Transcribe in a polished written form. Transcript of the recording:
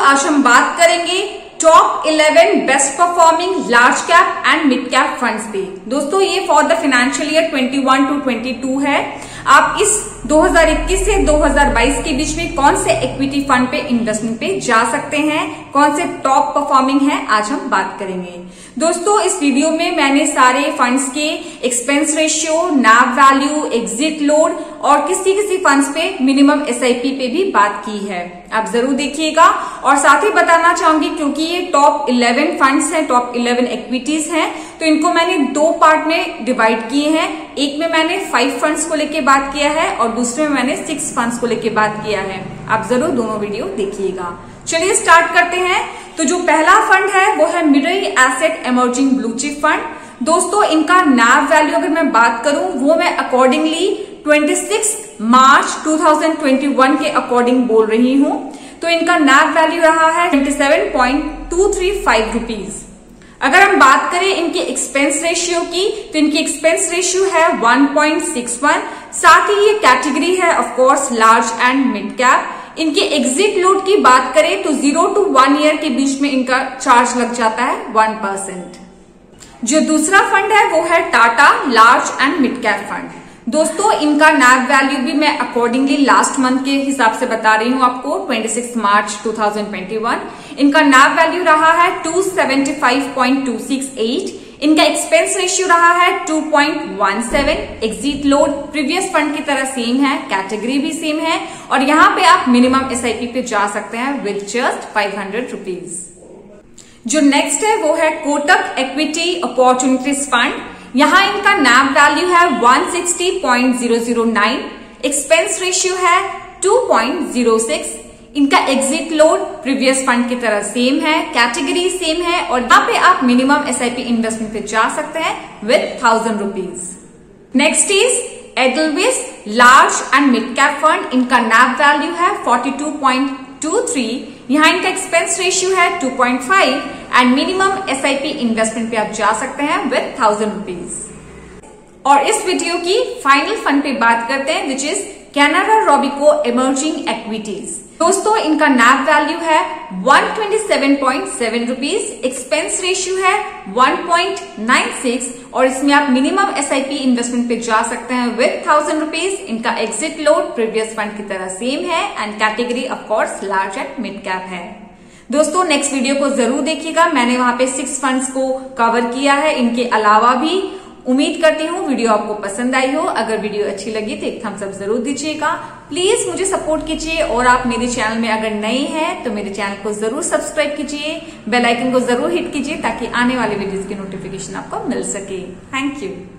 आज हम बात करेंगे top 11 best performing large cap and mid cap funds पे। दोस्तों ये for the financial year 21 to 22 है। आप इस 2021 से 2022 के बीच में कौन से इक्विटी फंड पे इन्वेस्टमेंट पे जा सकते हैं, कौन से टॉप परफॉर्मिंग है, आज हम बात करेंगे। दोस्तों इस वीडियो में मैंने सारे फंड्स के expense ratio, NAV value, exit load और किसी किसी फंड्स पे मिनिमम SIP पे भी बात की है। आप जरूर देखिएगा। और साथ ही बताना चाहूंगी क्योंकि ये टॉप 11 फंड्स हैं, टॉप 11 इक्विटीज हैं, तो इनको मैंने दो पार्ट में डिवाइड किए हैं। एक में मैंने 5 फंड्स को लेके बात किया है और दूसरे में मैंने 6 फंड्स को लेके बात किया है। आप जरूर दोनों वीडियो देखिएगा। चलिए स्टार्ट करते हैं। तो जो पहला फंड है वो है middle asset emerging blue chip fund. दोस्तों इनका NAV वैल्यू अगर मैं बात करूं वो मैं अकॉर्डिंगली 26 मार्च 2021 के अकॉर्डिंग बोल रही हूं। तो इनका NAV वैल्यू रहा है 27.235 रुपीज। अगर हम बात करें इनके एक्सपेंस रेशियो की तो इनकी एक्सपेंस रेशियो है 1.61। साथ ही ये कैटेगरी है of course large and mid cap. इनके एग्जिट लोड की बात करें तो 0 to 1 ईयर के बीच में इनका चार्ज लग जाता है 1%। जो दूसरा फंड है वो है Tata large and mid cap fund. दोस्तों इनका NAV वैल्यू भी मैं अकॉर्डिंगली लास्ट मंथ के हिसाब से बता रही हूं आपको, 26 मार्च 2021। इनका NAV वैल्यू रहा है 275.268। इनका एक्सपेंस रेशियो रहा है 2.17। एग्जिट लोड प्रीवियस फंड की तरह सेम है, कैटेगरी भी सेम है और यहाँ पे आप मिनिमम SIP पे जा सकते हैं विद जस्ट 500 रुपीज। जो नेक्स्ट है वो है कोटक इक्विटी अपॉर्चुनिटीज फंड। यहाँ इनका NAV वैल्यू है 160.009। एक्सपेंस रेशियो है 2.06। इनका एग्जिट लोड प्रीवियस फंड की तरह सेम है, कैटेगरी सेम है और यहाँ पे आप मिनिमम SIP इन्वेस्टमेंट पे जा सकते हैं with 1000 rupees. Next is Edelweiss large and mid cap fund. इनका NAV वैल्यू है 42.23। यहाँ इनका एक्सपेंस रेशियो है 2.5 एंड मिनिमम SIP इन्वेस्टमेंट पे आप जा सकते हैं विद 1000 रुपीज। और इस वीडियो की फाइनल फंड पे बात करते हैं which is Canara Robeco emerging equities. दोस्तों इनका NAV वैल्यू है 127.7 रुपीज। एक्सपेंस रेशियो है 1.96 और इसमें आप मिनिमम SIP इन्वेस्टमेंट पे जा सकते हैं विद 1000 रुपीज। इनका एग्जिट लोड प्रीवियस फंड की तरह सेम है and category of course large and mid cap है। दोस्तों नेक्स्ट वीडियो को जरूर देखिएगा। मैंने वहां पे 6 फंड्स को कवर किया है, इनके अलावा भी। उम्मीद करती हूँ वीडियो आपको पसंद आई हो। अगर वीडियो अच्छी लगी तो एक थम्स अप जरूर दीजिएगा। प्लीज मुझे सपोर्ट कीजिए और आप मेरे चैनल में अगर नए हैं तो मेरे चैनल को जरूर सब्सक्राइब कीजिए, बेल आइकन को जरूर हिट कीजिए ताकि आने वाले वीडियोस की नोटिफिकेशन आपको मिल सके। Thank you.